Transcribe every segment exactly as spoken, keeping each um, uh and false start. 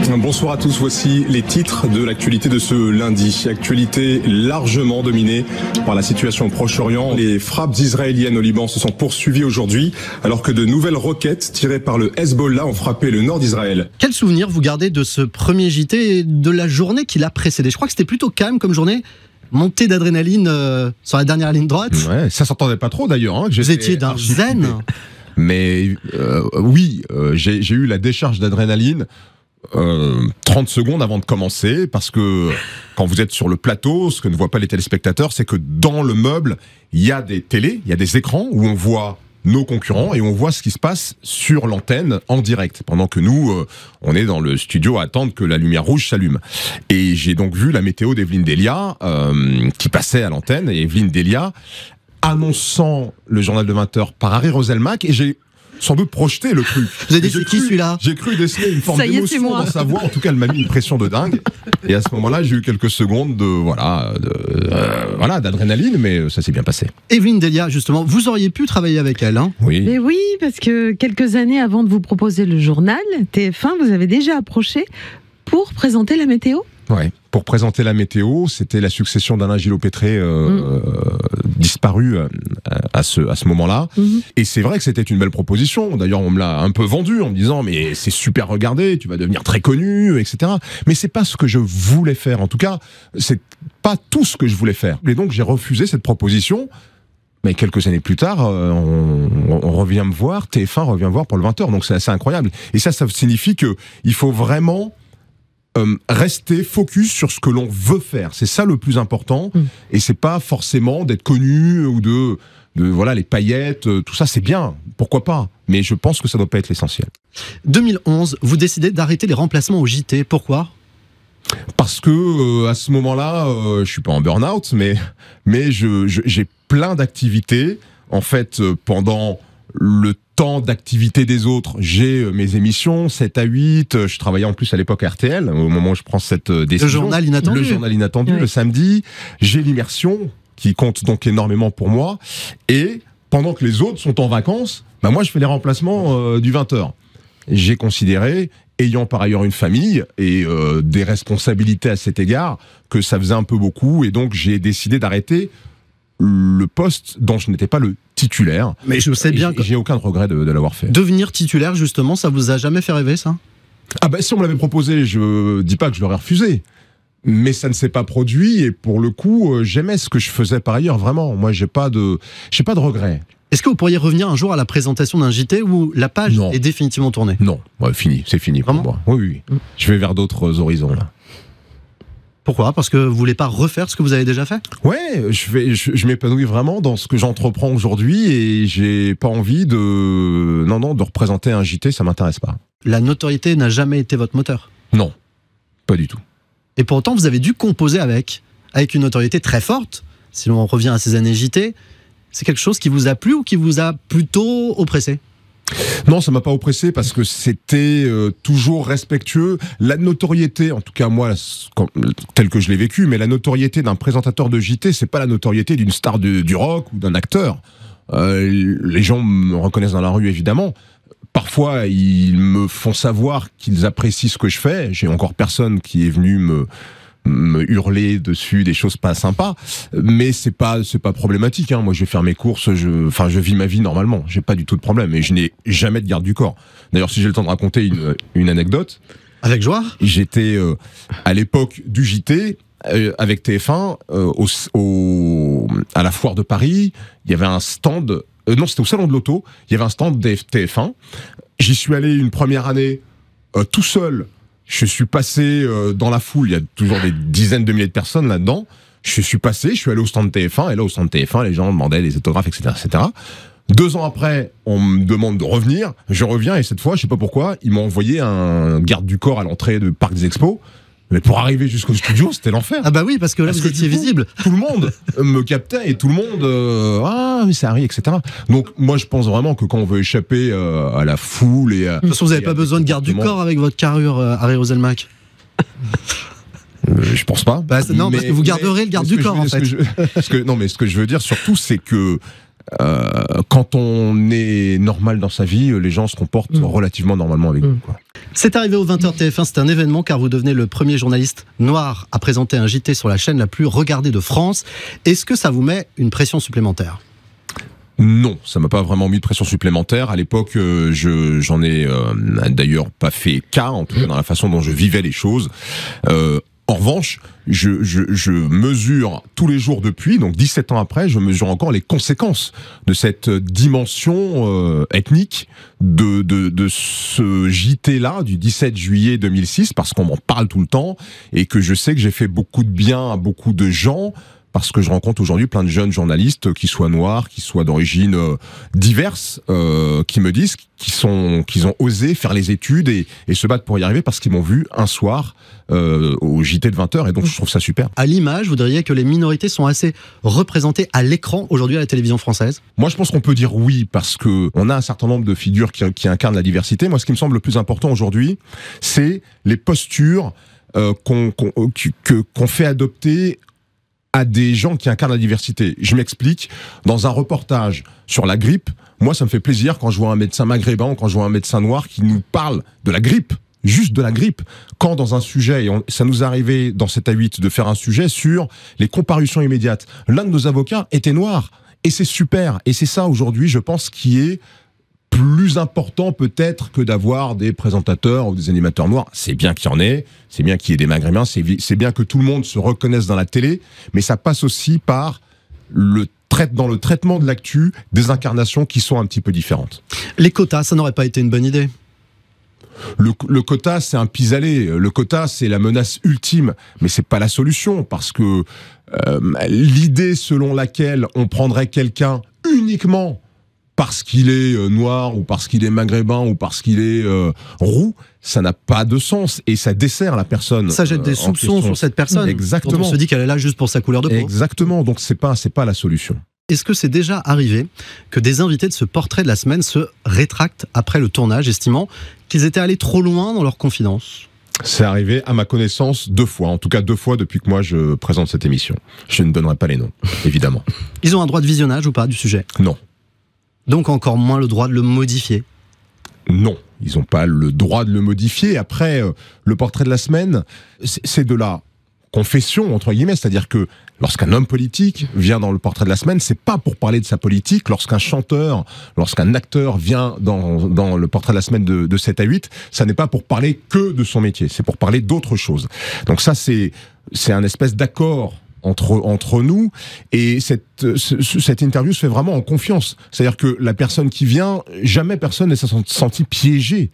Bonsoir à tous, voici les titres de l'actualité de ce lundi. Actualité largement dominée par la situation au Proche-Orient. Les frappes israéliennes au Liban se sont poursuivies aujourd'hui alors que de nouvelles roquettes tirées par le Hezbollah ont frappé le nord d'Israël. Quel souvenir vous gardez de ce premier J T et de la journée qui l'a précédé? Je crois que c'était plutôt calme comme journée. Montée d'adrénaline euh, sur la dernière ligne droite. Ouais, ça s'entendait pas trop d'ailleurs. Hein, vous étiez d'un zen. Mais euh, oui, euh, j'ai, j'ai eu la décharge d'adrénaline euh, trente secondes avant de commencer, parce que quand vous êtes sur le plateau, ce que ne voient pas les téléspectateurs, c'est que dans le meuble, il y a des télés, il y a des écrans où on voit nos concurrents et on voit ce qui se passe sur l'antenne en direct, pendant que nous, euh, on est dans le studio à attendre que la lumière rouge s'allume. Et j'ai donc vu la météo d'Evelyne Delia euh, qui passait à l'antenne, et Evelyne Delia annonçant le journal de vingt heures par Harry Roselmack, et j'ai sans doute projeté le truc. Vous avez dit, c'est qui celui-là? J'ai cru déceler une forme d'émotion dans sa voix. En tout cas, elle m'a mis une pression de dingue. Et à ce moment-là, j'ai eu quelques secondes de voilà, de, euh, voilà, d'adrénaline, mais ça s'est bien passé. Evelyne Delia, justement, vous auriez pu travailler avec elle, hein? Oui. Mais oui, parce que quelques années avant de vous proposer le journal, T F un vous avez déjà approché pour présenter la météo. Ouais. Pour présenter la météo, c'était la succession d'Alain Gillot-Pétré euh, mmh. euh, disparu euh, à ce, à ce moment-là. Mmh. Et c'est vrai que c'était une belle proposition. D'ailleurs, on me l'a un peu vendu en me disant « mais c'est super regardé, tu vas devenir très connu, et cetera » Mais c'est pas ce que je voulais faire. En tout cas, c'est pas tout ce que je voulais faire. Et donc, j'ai refusé cette proposition. Mais quelques années plus tard, euh, on, on revient me voir, T F un revient me voir pour le vingt heures. Donc, c'est assez incroyable. Et ça, ça signifie que il faut vraiment Euh, rester focus sur ce que l'on veut faire, c'est ça le plus important. Mmh. Et c'est pas forcément d'être connu ou de, de voilà les paillettes, tout ça c'est bien, pourquoi pas, mais je pense que ça doit pas être l'essentiel. deux mille onze, vous décidez d'arrêter les remplacements au J T, pourquoi? Parce que euh, à ce moment-là, euh, je suis pas en burn-out, mais mais je, je j'ai plein d'activités en fait euh, pendant le temps d'activité des autres. J'ai mes émissions, sept à huit, je travaillais en plus à l'époque à R T L, au moment où je prends cette décision. Le journal inattendu. Le journal inattendu, oui. Le samedi. J'ai l'immersion, qui compte donc énormément pour moi. Et pendant que les autres sont en vacances, bah moi je fais les remplacements euh, du vingt heures. J'ai considéré, ayant par ailleurs une famille et euh, des responsabilités à cet égard, que ça faisait un peu beaucoup, et donc j'ai décidé d'arrêter le poste dont je n'étais pas le titulaire. Mais je sais bien que j'ai aucun regret de, de l'avoir fait. Devenir titulaire, justement, ça vous a jamais fait rêver, ça? Ah ben, si on me l'avait proposé, je dis pas que je l'aurais refusé, mais ça ne s'est pas produit, et pour le coup, j'aimais ce que je faisais par ailleurs, vraiment. Moi, j'ai pas de, j'ai pas de regret. Est-ce que vous pourriez revenir un jour à la présentation d'un J T où la page non. est définitivement tournée? Non, ouais, fini, c'est fini pour moi. Oui, oui, oui. Je vais vers d'autres horizons, là. Pourquoi? Parce que vous voulez pas refaire ce que vous avez déjà fait? Ouais, je, vais, je, je m'épanouis vraiment dans ce que j'entreprends aujourd'hui, et j'ai pas envie de, non, non, de représenter un J T, ça m'intéresse pas. La notoriété n'a jamais été votre moteur? Non, pas du tout. Et pourtant, vous avez dû composer avec, avec une notoriété très forte. Si l'on revient à ces années J T, c'est quelque chose qui vous a plu ou qui vous a plutôt oppressé? Non, ça m'a pas oppressé parce que c'était euh, toujours respectueux. La notoriété, en tout cas moi, telle que je l'ai vécu, mais la notoriété d'un présentateur de J T, c'est pas la notoriété d'une star de, du rock ou d'un acteur. Euh, les gens me reconnaissent dans la rue, évidemment. Parfois, ils me font savoir qu'ils apprécient ce que je fais. J'ai encore personne qui est venu me me hurler dessus des choses pas sympas, mais c'est pas c'est pas problématique, hein. Moi je vais faire mes courses, je enfin je vis ma vie normalement, j'ai pas du tout de problème, et je n'ai jamais de garde du corps. D'ailleurs, si j'ai le temps de raconter une, une anecdote, avec joie, j'étais euh, à l'époque du J T euh, avec T F un euh, au, au à la foire de Paris, il y avait un stand, euh, non c'était au salon de l'auto, il y avait un stand de T F un. J'y suis allé une première année euh, tout seul. Je suis passé euh, dans la foule, il y a toujours des dizaines de milliers de personnes là-dedans. Je suis passé, je suis allé au stand T F un, et là au stand T F un, les gens demandaient des autographes, et cetera, et cetera. Deux ans après, on me demande de revenir. Je reviens, et cette fois, je sais pas pourquoi, ils m'ont envoyé un garde du corps à l'entrée du parc des Expos. Mais pour arriver jusqu'au studio, c'était l'enfer. Ah bah oui, parce que là, parce vous que étiez coup, visible. Tout le monde me captait, et tout le monde... Euh, ah, mais c'est Harry, et cetera. Donc moi, je pense vraiment que quand on veut échapper euh, à la foule et... À, de toute façon, vous n'avez pas besoin de garde du corps avec votre carrure, euh, Harry Roselmack. Euh, je pense pas. Bah, non, mais, parce que vous garderez le garde du corps, en fait. Ce que je, ce que, non, mais ce que je veux dire surtout, c'est que euh, quand on est normal dans sa vie, les gens se comportent mmh. relativement normalement avec mmh. nous, quoi. C'est arrivé au vingt heures T F un, c'est un événement car vous devenez le premier journaliste noir à présenter un J T sur la chaîne la plus regardée de France. Est-ce que ça vous met une pression supplémentaire ? Non, ça m'a pas vraiment mis de pression supplémentaire. À l'époque, euh, je j'en ai euh, d'ailleurs pas fait cas, en tout cas dans la façon dont je vivais les choses. Euh, en revanche, je, je, je mesure tous les jours depuis, donc dix-sept ans après, je mesure encore les conséquences de cette dimension euh, ethnique de, de, de ce J T-là du dix-sept juillet deux mille six, parce qu'on m'en parle tout le temps et que je sais que j'ai fait beaucoup de bien à beaucoup de gens. Parce que je rencontre aujourd'hui plein de jeunes journalistes, qui soient noirs, qui soient d'origine euh, diverses, euh, qui me disent qu'ils sont, qu'ils ont osé faire les études et, et se battre pour y arriver parce qu'ils m'ont vu un soir euh, au J T de vingt heures, et donc je trouve ça super. À l'image, vous diriez que les minorités sont assez représentées à l'écran aujourd'hui à la télévision française ? Moi, je pense qu'on peut dire oui, parce que on a un certain nombre de figures qui, qui incarnent la diversité. Moi, ce qui me semble le plus important aujourd'hui, c'est les postures euh, qu'on, qu'on, que, qu'on fait adopter à des gens qui incarnent la diversité. Je m'explique, dans un reportage sur la grippe, moi ça me fait plaisir quand je vois un médecin maghrébin ou quand je vois un médecin noir qui nous parle de la grippe, juste de la grippe. Quand dans un sujet, et on, ça nous est arrivé dans sept à huit de faire un sujet sur les comparutions immédiates, l'un de nos avocats était noir, et c'est super, et c'est ça aujourd'hui je pense qui est plus important peut-être que d'avoir des présentateurs ou des animateurs noirs. C'est bien qu'il y en ait, c'est bien qu'il y ait des maghrébins, c'est, c'est bien que tout le monde se reconnaisse dans la télé, mais ça passe aussi par le traite, dans le traitement de l'actu, des incarnations qui sont un petit peu différentes. Les quotas, ça n'aurait pas été une bonne idée ? Le, le quota, c'est un pis-aller. Le quota, c'est la menace ultime, mais c'est pas la solution, parce que euh, l'idée selon laquelle on prendrait quelqu'un uniquement parce qu'il est euh, noir, ou parce qu'il est maghrébin, ou parce qu'il est euh, roux, ça n'a pas de sens, et ça dessert la personne. Ça jette des euh, soupçons sur cette personne. Exactement. Dont on se dit qu'elle est là juste pour sa couleur de peau. Exactement, donc c'est pas, c'est pas la solution. Est-ce que c'est déjà arrivé que des invités de ce portrait de la semaine se rétractent après le tournage, estimant qu'ils étaient allés trop loin dans leurs confidences ? C'est arrivé, à ma connaissance, deux fois. En tout cas, deux fois depuis que moi je présente cette émission. Je ne donnerai pas les noms, évidemment. Ils ont un droit de visionnage ou pas du sujet ? Non. Donc encore moins le droit de le modifier ? Non, ils n'ont pas le droit de le modifier. Après, euh, le portrait de la semaine, c'est, c'est de la confession, entre guillemets. C'est-à-dire que lorsqu'un homme politique vient dans le portrait de la semaine, c'est pas pour parler de sa politique. Lorsqu'un chanteur, lorsqu'un acteur vient dans, dans le portrait de la semaine de, de sept à huit, ça n'est pas pour parler que de son métier. C'est pour parler d'autre chose. Donc ça, c'est, c'est un espèce d'accord Entre, entre nous, et cette, ce, cette interview se fait vraiment en confiance. C'est-à-dire que la personne qui vient, jamais personne ne s'est senti piégé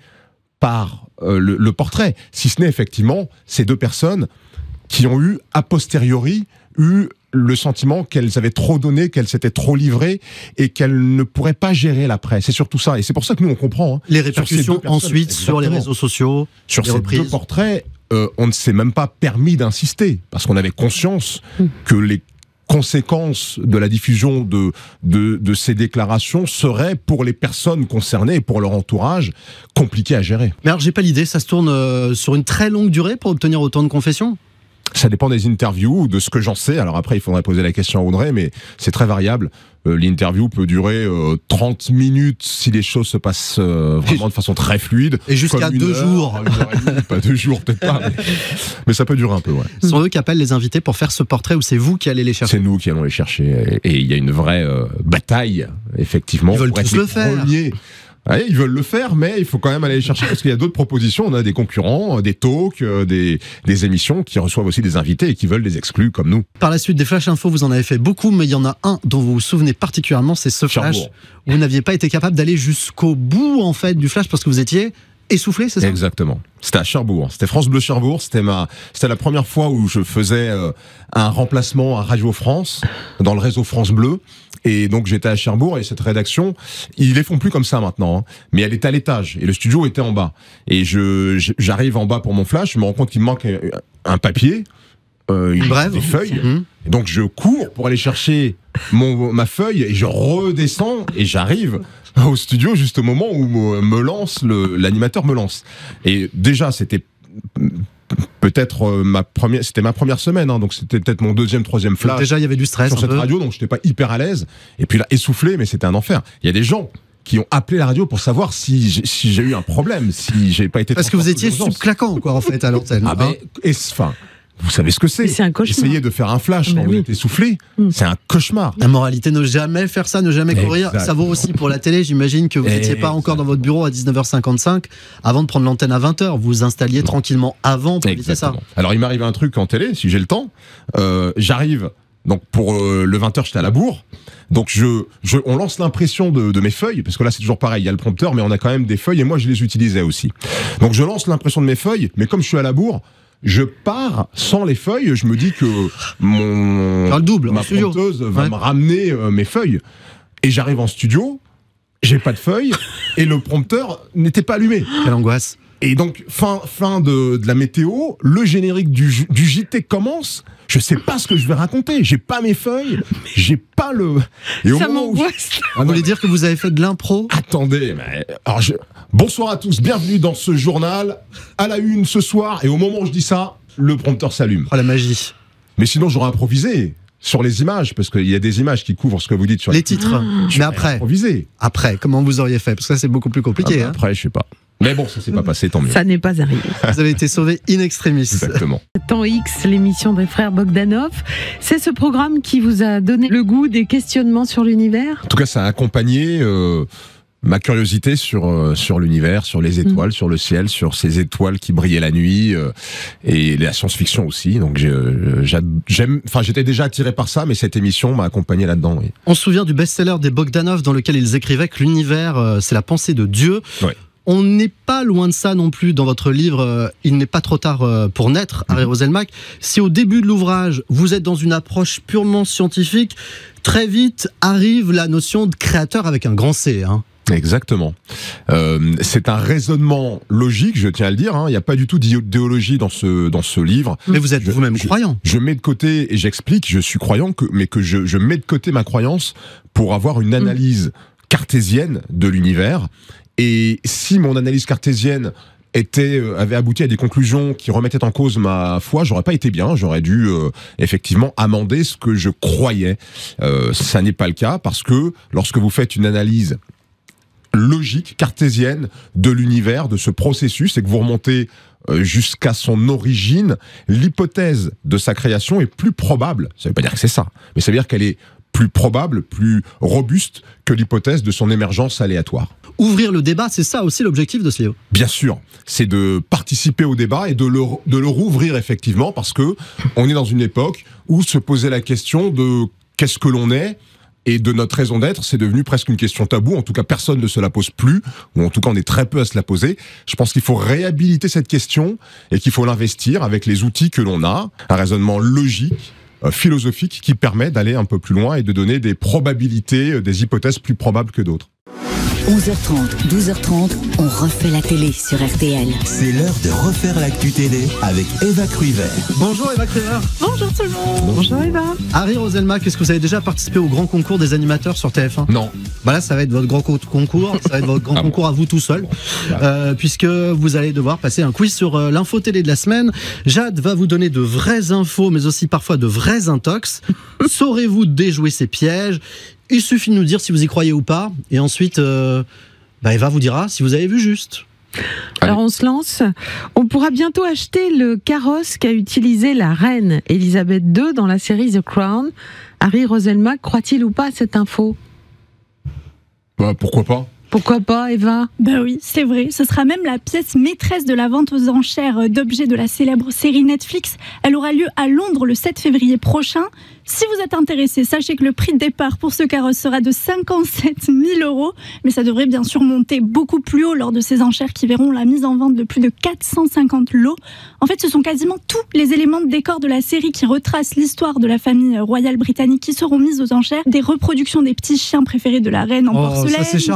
par euh, le, le portrait, si ce n'est effectivement ces deux personnes qui ont eu, a posteriori, eu le sentiment qu'elles avaient trop donné, qu'elles s'étaient trop livrées et qu'elles ne pourraient pas gérer l'après. C'est surtout ça, et c'est pour ça que nous on comprend. Hein, les répercussions ensuite sur les réseaux sociaux, sur les ces reprises. deux portraits. Euh, on ne s'est même pas permis d'insister, parce qu'on avait conscience que les conséquences de la diffusion de, de, de ces déclarations seraient, pour les personnes concernées et pour leur entourage, compliquées à gérer. Mais alors, j'ai pas l'idée, ça se tourne euh, sur une très longue durée pour obtenir autant de confessions ? Ça dépend des interviews, de ce que j'en sais. Alors après, il faudrait poser la question à Audrey, mais c'est très variable. Euh, l'interview peut durer euh, trente minutes si les choses se passent euh, vraiment de façon très fluide. Et jusqu'à deux heure, jours. Une heure et demie, pas deux jours, peut-être pas. Mais, mais ça peut durer un peu, ouais. Ce sont eux qui appellent les invités pour faire ce portrait, ou c'est vous qui allez les chercher ? C'est nous qui allons les chercher. Et il y a une vraie euh, bataille, effectivement. Ils veulent tous le faire. Premiers. Ouais, ils veulent le faire, mais il faut quand même aller les chercher, parce qu'il y a d'autres propositions. On a des concurrents, des talks, des, des émissions qui reçoivent aussi des invités et qui veulent des exclus comme nous. Par la suite, des flash infos, vous en avez fait beaucoup, mais il y en a un dont vous vous souvenez particulièrement, c'est ce flash Cherbourg. où vous n'aviez pas été capable d'aller jusqu'au bout en fait du flash parce que vous étiez essoufflé, c'est ça ? Exactement. C'était à Cherbourg. C'était France Bleu Cherbourg. C'était ma, c'était la première fois où je faisais euh, un remplacement à Radio France dans le réseau France Bleu. Et donc j'étais à Cherbourg, et cette rédaction, ils les font plus comme ça maintenant, hein, mais elle était à l'étage et le studio était en bas. Et je, j'arrive en bas pour mon flash, je me rends compte qu'il me manque un papier, euh, une brève, des feuilles. Mmh. Et donc je cours pour aller chercher mon, ma feuille, et je redescends et j'arrive au studio juste au moment où me lance le, l'animateur me lance. Et déjà c'était peut-être euh, ma première, c'était ma première semaine, hein, donc c'était peut-être mon deuxième, troisième flash. Donc déjà, il y avait du stress sur un cette peu. radio, donc j'étais pas hyper à l'aise. Et puis là, essoufflé, mais c'était un enfer. Il y a des gens qui ont appelé la radio pour savoir si j'ai, si j'ai eu un problème, si j'ai pas été. Parce que vous étiez d'urgence. subclaquant, quoi, en fait, à l'antenne. Ah ben, hein. enfin, vous savez ce que c'est. Mais c'est un cauchemar. Essayer de faire un flash Ah, quand mais vous oui. êtes essoufflé, Mm. c'est un cauchemar. La moralité, ne jamais faire ça, ne jamais courir. Exactement. Ça vaut aussi pour la télé. J'imagine que vous n'étiez pas encore dans votre bureau à dix-neuf heures cinquante-cinq avant de prendre l'antenne à vingt heures. Vous vous installiez Non. tranquillement avant pour éviter ça. Exactement. Alors il m'arrive un truc en télé, si j'ai le temps. Euh, j'arrive, donc pour euh, le vingt heures, j'étais à la bourre. Donc je, je, on lance l'impression de, de mes feuilles, parce que là c'est toujours pareil, il y a le prompteur, mais on a quand même des feuilles, et moi je les utilisais aussi. Donc je lance l'impression de mes feuilles, mais comme je suis à la bourre, je pars sans les feuilles, je me dis que mon Faire le double, en ma studio. prompteuse va Ouais. me ramener euh, mes feuilles. Et j'arrive en studio, j'ai pas de feuilles, et le prompteur n'était pas allumé. Quelle angoisse. Et donc, fin, fin de, de la météo, le générique du, du J T commence. Je sais pas ce que je vais raconter. J'ai pas mes feuilles. J'ai pas le. Et au Ça moment où je- m'angoisse. Ah Vous non, voulez mais dire que vous avez fait de l'impro? attendez, mais alors je... bonsoir à tous, bienvenue dans ce journal. À la une ce soir, et au moment où je dis ça, le prompteur s'allume. Oh, la magie. Mais sinon, j'aurais improvisé sur les images, parce qu'il y a des images qui couvrent ce que vous dites sur Les titres. Mais J'aurais après, improvisé. après, comment vous auriez fait? Parce que ça, c'est beaucoup plus Ah compliqué. bah hein. après, je sais pas. Mais bon, ça s'est pas passé, tant mieux. Ça n'est pas arrivé. Vous avez été sauvé in extremis. Exactement. Temps X, l'émission des frères Bogdanov, c'est ce programme qui vous a donné le goût des questionnements sur l'univers? En tout cas, ça a accompagné euh, ma curiosité sur euh, sur l'univers, sur les étoiles, sur le ciel, sur ces étoiles qui brillaient la nuit, euh, et la science-fiction aussi. Donc j'ai, euh, j'a- j'aime, enfin j'étais déjà attiré par ça, mais cette émission m'a accompagné là-dedans. Oui. On se souvient du best-seller des Bogdanov dans lequel ils écrivaient que l'univers, euh, c'est la pensée de Dieu. Ouais. On n'est pas loin de ça non plus dans votre livre euh, Il n'est pas trop tard euh, pour naître, Harry Roselmack. Si au début de l'ouvrage, vous êtes dans une approche purement scientifique, très vite arrive la notion de créateur avec un grand C. Hein. Exactement. Euh, c'est un raisonnement logique, je tiens à le dire. hein. Il n'y a pas du tout d'idéologie dans ce dans ce livre. Mais vous êtes Je- vous-même je- croyant. Je mets de côté, et j'explique, je suis croyant, que, mais que je, je mets de côté ma croyance pour avoir une analyse cartésienne de l'univers. Et si mon analyse cartésienne était, euh, avait abouti à des conclusions qui remettaient en cause ma foi, j'aurais pas été bien, j'aurais dû euh, effectivement amender ce que je croyais. Euh, ça n'est pas le cas, parce que lorsque vous faites une analyse logique, cartésienne de l'univers, de ce processus, et que vous remontez euh, jusqu'à son origine, l'hypothèse de sa création est plus probable. Ça ne veut pas dire que c'est ça, mais ça veut dire qu'elle est plus probable, plus robuste que l'hypothèse de son émergence aléatoire. Ouvrir le débat, c'est ça aussi l'objectif de ce livre. Bien sûr, c'est de participer au débat et de le, de le rouvrir effectivement, parce que on est dans une époque où se posait la question de qu'est-ce que l'on est, et de notre raison d'être, c'est devenu presque une question taboue. En tout cas, personne ne se la pose plus, ou en tout cas, on est très peu à se la poser. Je pense qu'il faut réhabiliter cette question et qu'il faut l'investir avec les outils que l'on a, un raisonnement logique, euh, philosophique, qui permet d'aller un peu plus loin et de donner des probabilités, euh, des hypothèses plus probables que d'autres. onze heures trente, douze heures trente, on refait la télé sur R T L. C'est l'heure de refaire l'actu télé avec Eva Cruyver. Bonjour Eva Créver. Bonjour tout le monde. Bonjour Eva. Harry Roselmack, est-ce que vous avez déjà participé au grand concours des animateurs sur T F un? Non. Bah là, ça va être votre grand co- concours, ça va être votre grand Ah bon. concours à vous tout seul, euh, puisque vous allez devoir passer un quiz sur euh, l'info télé de la semaine. Jade va vous donner de vraies infos, mais aussi parfois de vrais intox. Saurez-vous déjouer ces pièges? Il suffit de nous dire si vous y croyez ou pas, et ensuite, euh, bah, Eva vous dira si vous avez vu juste. Alors on se lance. On pourra bientôt acheter le carrosse qu'a utilisé la reine Elisabeth deux dans la série The Crown. Harry Roselmack croit-il ou pas à cette info? Bah, pourquoi pas? Pourquoi pas, Eva? Bah oui, c'est vrai. Ce sera même la pièce maîtresse de la vente aux enchères d'objets de la célèbre série Netflix. Elle aura lieu à Londres le sept février prochain. Si vous êtes intéressé, sachez que le prix de départ pour ce carrosse sera de cinquante-sept mille euros. Mais ça devrait bien sûr monter beaucoup plus haut lors de ces enchères qui verront la mise en vente de plus de quatre cent cinquante lots. En fait, ce sont quasiment tous les éléments de décor de la série qui retracent l'histoire de la famille royale britannique qui seront mises aux enchères. Des reproductions des petits chiens préférés de la reine en Oh, porcelaine. ça c'est charmant.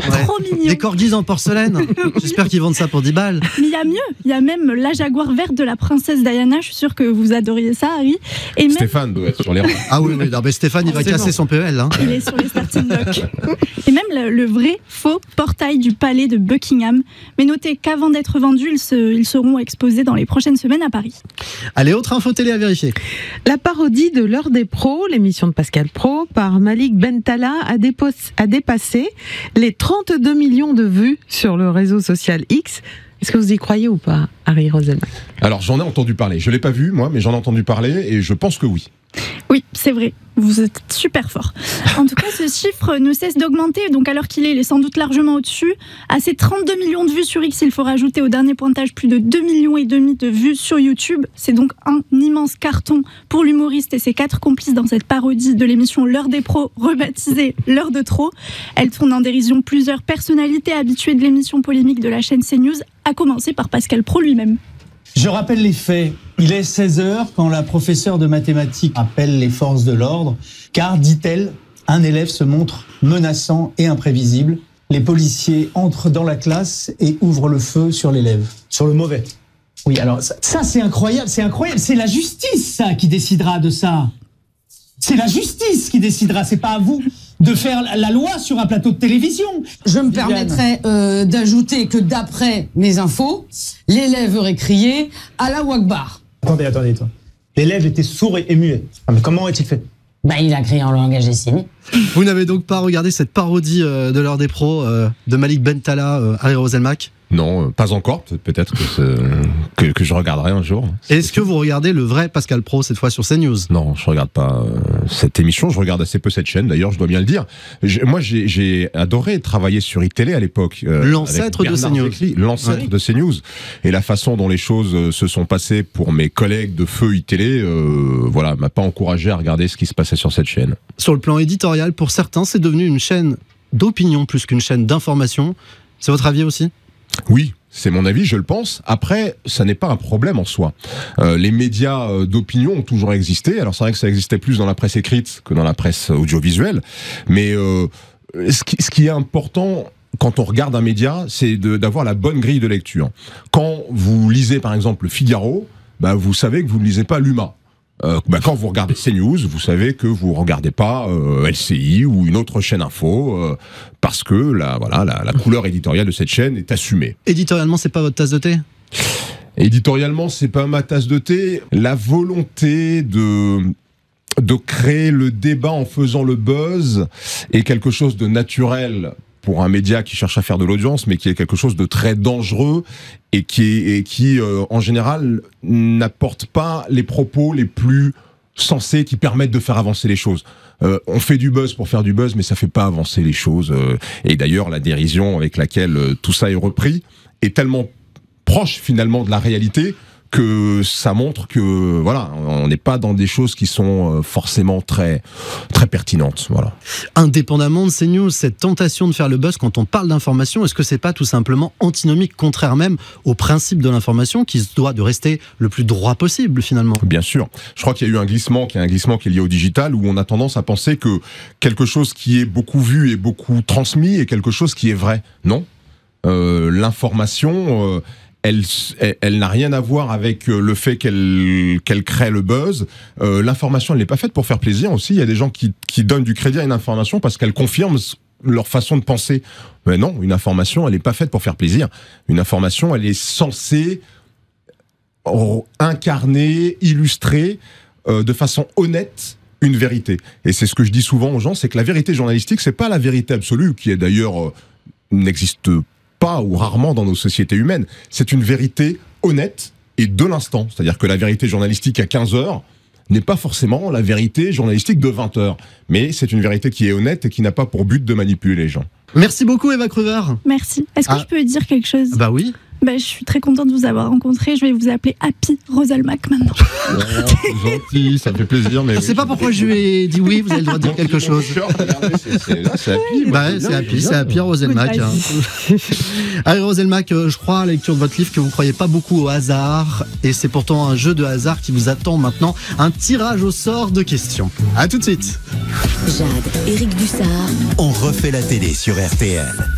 Ouais. Trop mignon. Des corgis en porcelaine. J'espère qu'ils vendent ça pour dix balles. Mais il y a mieux, il y a même la Jaguar verte de la princesse Diana, je suis sûre que vous adoriez ça, Harry. Et même, Stéphane doit être sur les rangs. Ah oui, mais, non, mais Stéphane, il va casser son P E L. Hein. il est sur les starting blocks. Et même le, le vrai faux portail du palais de Buckingham. Mais notez qu'avant d'être vendus, ils, se, ils seront exposés dans les prochaines semaines à Paris. Allez, autre info télé à vérifier. La parodie de l'heure des pros, l'émission de Pascal Praud, par Malik Bentala, a, dépos- a dépassé les trente-deux millions de vues sur le réseau social X. Est-ce que vous y croyez ou pas, Harry Roselmack? Alors j'en ai entendu parler. Je l'ai pas vu moi, mais j'en ai entendu parler et je pense que oui. Oui, c'est vrai, vous êtes super fort. En tout cas, ce chiffre ne cesse d'augmenter, donc à l'heure qu'il est, il est sans doute largement au-dessus. À ces trente-deux millions de vues sur X, il faut rajouter au dernier pointage plus de deux millions et demi de vues sur YouTube. C'est donc un immense carton pour l'humoriste et ses quatre complices dans cette parodie de l'émission L'heure des pros, rebaptisée L'heure de trop. Elle tourne en dérision plusieurs personnalités habituées de l'émission polémique de la chaîne CNews, à commencer par Pascal Praud lui-même. Je rappelle les faits. Il est seize heures quand la professeure de mathématiques appelle les forces de l'ordre, car, dit-elle, un élève se montre menaçant et imprévisible. Les policiers entrent dans la classe et ouvrent le feu sur l'élève. Sur le mauvais. Oui, alors ça, ça c'est incroyable, c'est incroyable. C'est la justice, ça, qui décidera de ça. C'est la justice qui décidera, c'est pas à vous de faire la loi sur un plateau de télévision. Je me permettrais euh, d'ajouter que d'après mes infos, l'élève aurait crié « Allahu Akbar ». Attendez, attendez, toi. L'élève était sourd et muet. Ah, mais comment est-il fait? Bah, il a crié en langage des signes. Vous n'avez donc pas regardé cette parodie euh, de l'heure des pros euh, de Malik Bentala, euh, Harry Roselmack? Non, euh, pas encore. Peut-être que, c'est- que, que je regarderai un jour. Est-ce que vous regardez le vrai Pascal Praud cette fois sur CNews? Non, je regarde pas euh, cette émission. Je regarde assez peu cette chaîne. D'ailleurs, je dois bien le dire. J'ai- moi, j'ai j'ai adoré travailler sur iTélé à l'époque. euh, L'ancêtre avec de Bernard CNews. Zecchi, L'ancêtre Ouais. de CNews. Et la façon dont les choses euh, se sont passées pour mes collègues de feu iTélé, euh, voilà, m'a pas encouragé à regarder ce qui se passait sur cette chaîne. Sur le plan éditorial, pour certains, c'est devenu une chaîne d'opinion plus qu'une chaîne d'information. C'est votre avis aussi? Oui, c'est mon avis, je le pense. Après, ça n'est pas un problème en soi. Euh, les médias euh, d'opinion ont toujours existé. Alors c'est vrai que ça existait plus dans la presse écrite que dans la presse audiovisuelle. Mais euh, ce, qui, ce qui est important quand on regarde un média, c'est de- d'avoir la bonne grille de lecture. Quand vous lisez par exemple le Figaro, bah, vous savez que vous ne lisez pas l'U M A. Euh, bah, quand vous regardez CNews, vous savez que vous regardez pas euh, L C I ou une autre chaîne info euh, parce que la, voilà, la, la couleur éditoriale de cette chaîne est assumée. Éditorialement, c'est pas votre tasse de thé? Éditorialement, c'est pas ma tasse de thé. La volonté de de créer le débat en faisant le buzz est quelque chose de naturel pour un média qui cherche à faire de l'audience, mais qui est quelque chose de très dangereux et qui, est, et qui euh, en général, n'apporte pas les propos les plus sensés qui permettent de faire avancer les choses. Euh, on fait du buzz pour faire du buzz, mais ça fait pas avancer les choses. Euh, et d'ailleurs, la dérision avec laquelle euh, tout ça est repris est tellement proche finalement de la réalité que ça montre que voilà, on n'est pas dans des choses qui sont euh, forcément très très pertinentes. Voilà. Indépendamment de CNews, cette tentation de faire le buzz quand on parle d'information, est-ce que c'est pas tout simplement antinomique, contraire même au principe de l'information qui se doit de rester le plus droit possible finalement? Bien sûr. Je crois qu'il y a eu un glissement, qui est un glissement qui est lié au digital, où on a tendance à penser que quelque chose qui est beaucoup vu et beaucoup transmis est quelque chose qui est vrai. Non. Euh, l'information, euh, elle, elle, elle n'a rien à voir avec le fait qu'elle qu'elle crée le buzz. Euh, l'information, elle n'est pas faite pour faire plaisir aussi. Il y a des gens qui, qui donnent du crédit à une information parce qu'elle confirme leur façon de penser. Mais non, une information, elle n'est pas faite pour faire plaisir. Une information, elle est censée incarner, illustrer euh, de façon honnête une vérité. Et c'est ce que je dis souvent aux gens, c'est que la vérité journalistique, c'est pas la vérité absolue, qui est d'ailleurs euh, n'existe pas ou rarement dans nos sociétés humaines. C'est une vérité honnête et de l'instant. C'est-à-dire que la vérité journalistique à quinze heures n'est pas forcément la vérité journalistique de vingt heures. Mais c'est une vérité qui est honnête et qui n'a pas pour but de manipuler les gens. Merci beaucoup Eva Cruver. Merci. Est-ce que Ah. je peux dire quelque chose? Bah oui. Bah, je suis très contente de vous avoir rencontré. Je vais vous appeler Happy Roselmack maintenant. C'est gentil, ça me fait plaisir. Mais Je sais pas pourquoi je lui ai dit oui, vous avez le droit de dire quelque chose. C'est Happy. Bah ouais, c'est Happy, c'est Happy Roselmack. Good Hein. Allez Roselmack, euh, je crois à la lecture de votre livre que vous croyez pas beaucoup au hasard, et c'est pourtant un jeu de hasard qui vous attend maintenant, un tirage au sort de questions. À tout de suite. Jade, Éric Dussard, On refait la télé sur R T L.